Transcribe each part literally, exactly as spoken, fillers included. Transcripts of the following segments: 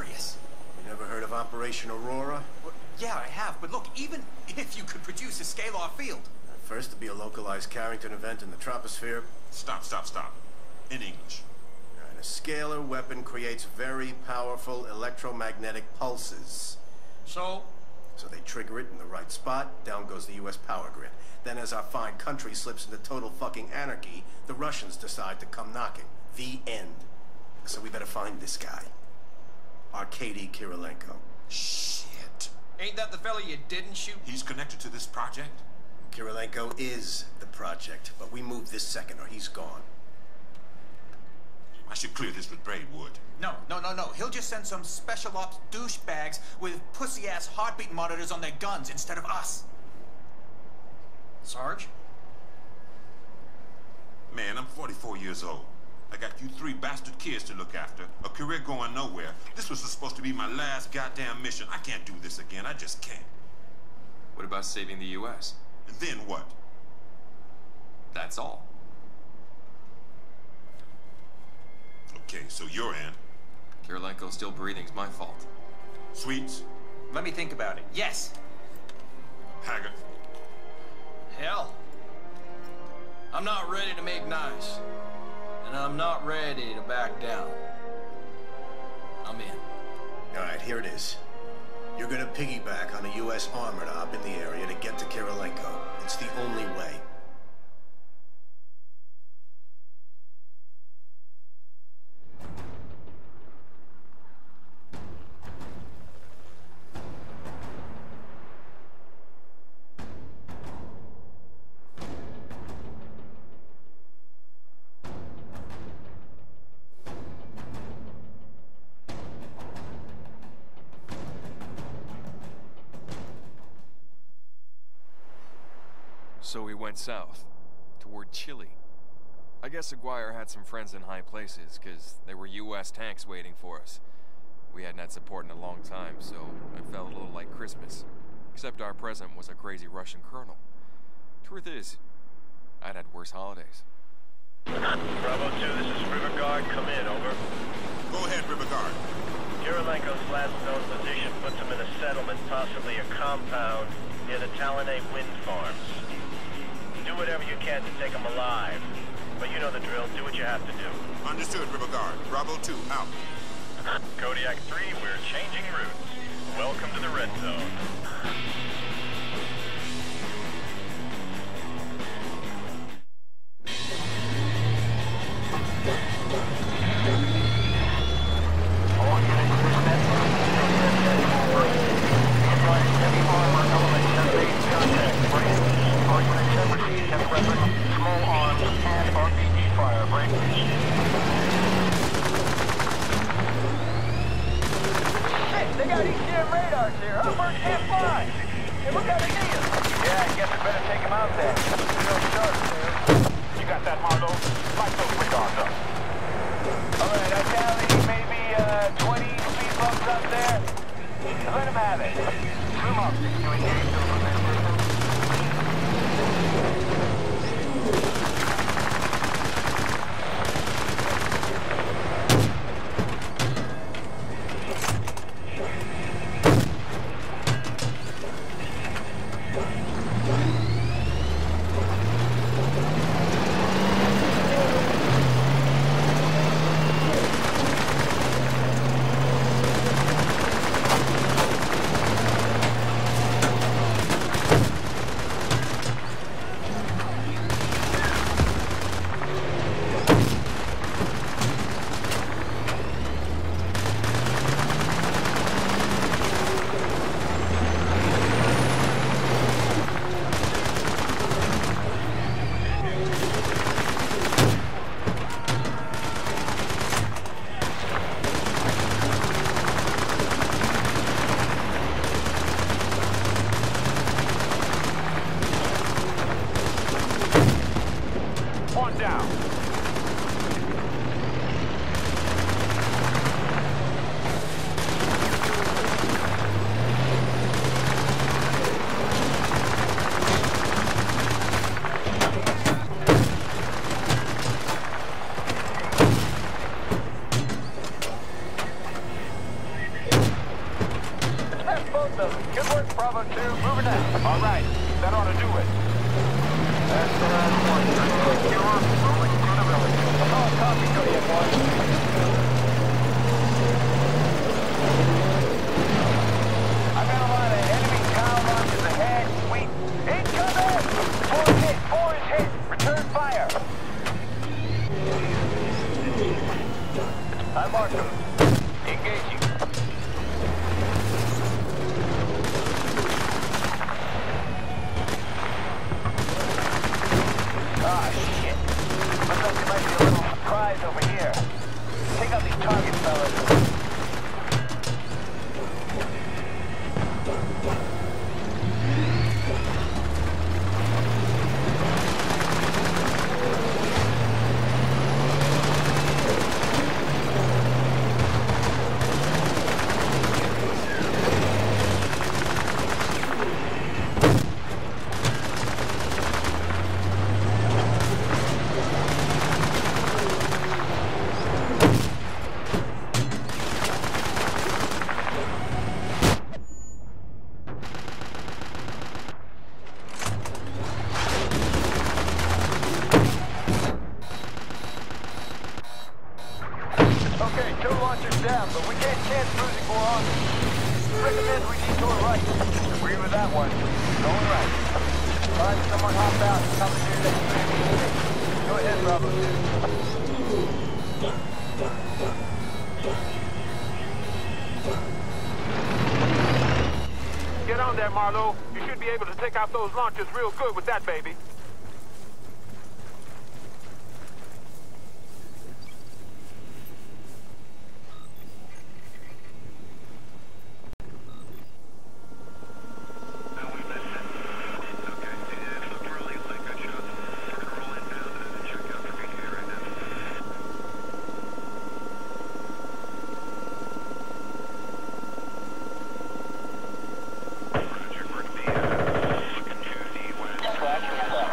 serious. You never heard of Operation Aurora? Well, yeah, I have, but look, even if you could produce a scalar field... First, to be a localized Carrington event in the troposphere. Stop, stop, stop. In English. And a scalar weapon creates very powerful electromagnetic pulses. So? So they trigger it in the right spot, down goes the U S power grid. Then as our fine country slips into total fucking anarchy, the Russians decide to come knocking. The end. So we better find this guy. Arkady Kirilenko. Shit. Ain't that the fella you didn't shoot? He's connected to this project? Kirilenko is the project, but we move this second or he's gone. I should clear this with Braidwood. No, no, no, no. He'll just send some special ops douchebags with pussy-ass heartbeat monitors on their guns instead of us. Sarge? Man, I'm forty-four years old. I got you three bastard kids to look after, a career going nowhere. This was supposed to be my last goddamn mission. I can't do this again. I just can't. What about saving the U S? And then what? That's all. Okay, so you're in. Kirilenko still breathing's my fault. Sweets? Let me think about it. Yes. Haggard? Hell. I'm not ready to make nice. And I'm not ready to back down. I'm in. All right, here it is. You're gonna piggyback on a U S armored op in the area to get to Kirilenko. It's the only way. So we went south, toward Chile. I guess Aguirre had some friends in high places, because there were U S tanks waiting for us. We hadn't had support in a long time, so it felt a little like Christmas. Except our present was a crazy Russian colonel. Truth is, I'd had worse holidays. Bravo two, this is River Guard. Come in, over. Go ahead, River Guard. Kirilenko's last known position puts him in a settlement, possibly a compound, near the Talanay wind farms. Do whatever you can to take him alive. But you know the drill. Do what you have to do. Understood, River Guard. Bravo two, out. Kodiak three, we're changing routes. Welcome to the red zone. All units dispatch. Advise heavy armor element has made contact. Branch. All units have received heavy weapons, small arms, and R P G fire. Branch. They got E C M radars here. Upper can't fly. Hey, look out again. Yeah, I guess we better take him out then. Real sharp, too. You got that, Marlo? Light those radars up. All right, I tally maybe uh, twenty speed bumps up there. Let him have it. Room up. You engage those on that person? both of them. Good work, Bravo two. Moving out. All right. That ought to do it. That's the last one. Secure. Rolling through the village. Oh, copy, Kodiak one. I got a lot of enemy cow launches ahead. Sweet. Incoming! Four is hit. Four is hit. Return fire. I marked them. Engaging. Ah, shit. Looks like there might be a little surprise over here. Take out these targets, fellas. Okay, two launchers down, but we can't chance losing more on them. Recommend we detour right. Agree with that one. Going right. Find someone hop out and commandeer that U A V. Go ahead, Bravo two. Get on there, Marlowe. You should be able to take out those launchers real good with that, baby. Scratch your back.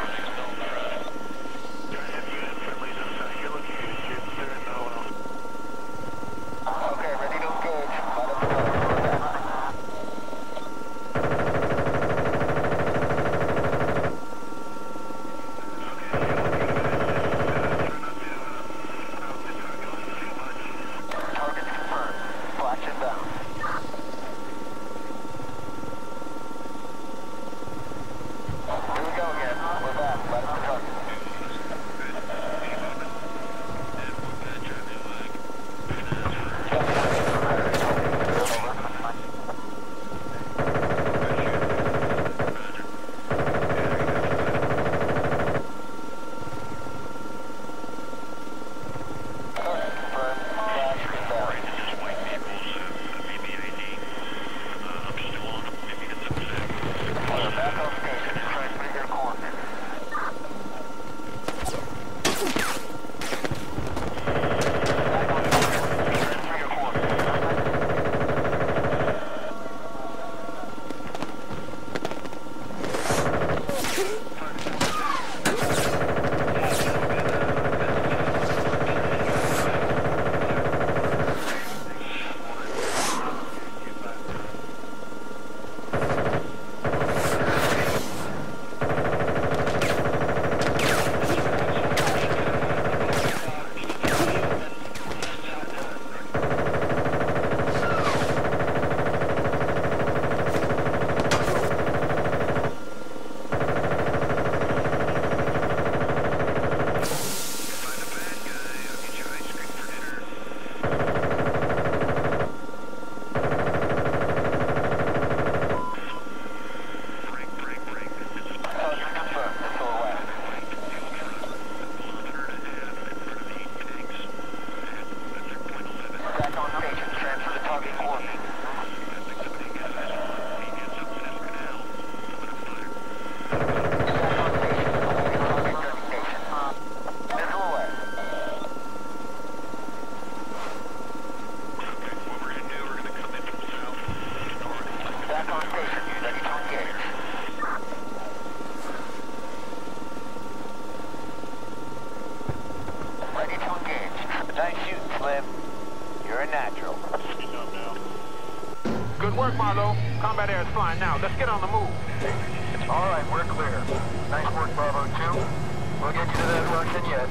Good work, Marlowe. Combat air is flying now. Let's get on the move. All right, we're clear. Nice work, Bravo two. We'll get you to that Russian yet.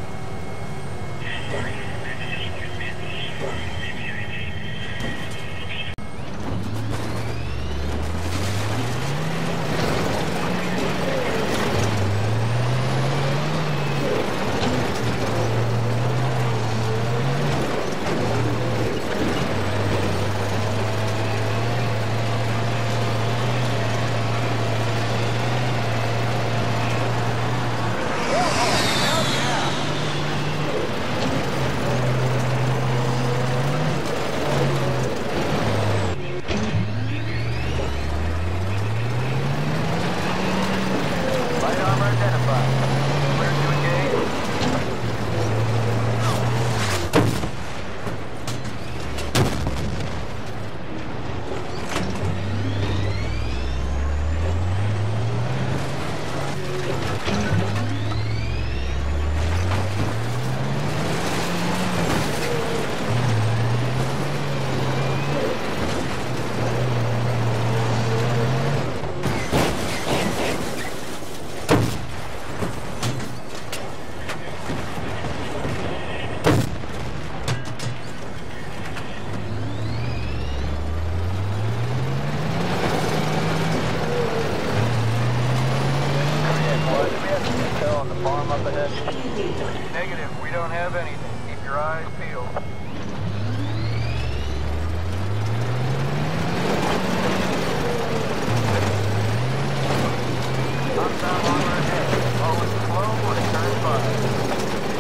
Negative, we don't have anything. Keep your eyes peeled. Hostile armor ahead. Always slow when it turns by.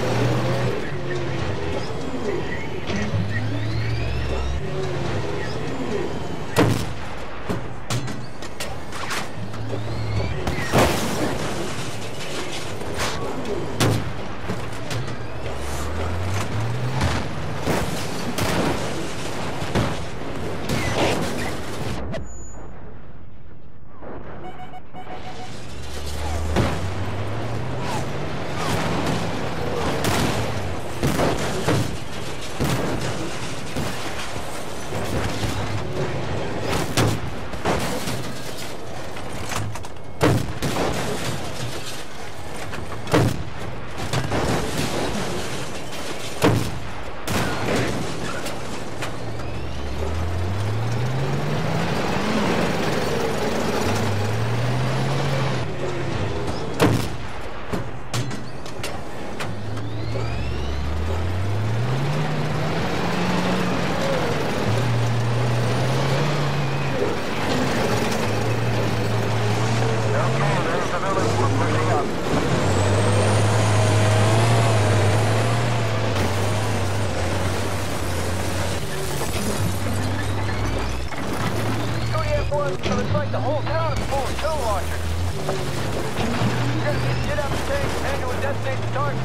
So it's like the whole town is full of kill launchers. You gotta get shit out the tank and head to a destination target.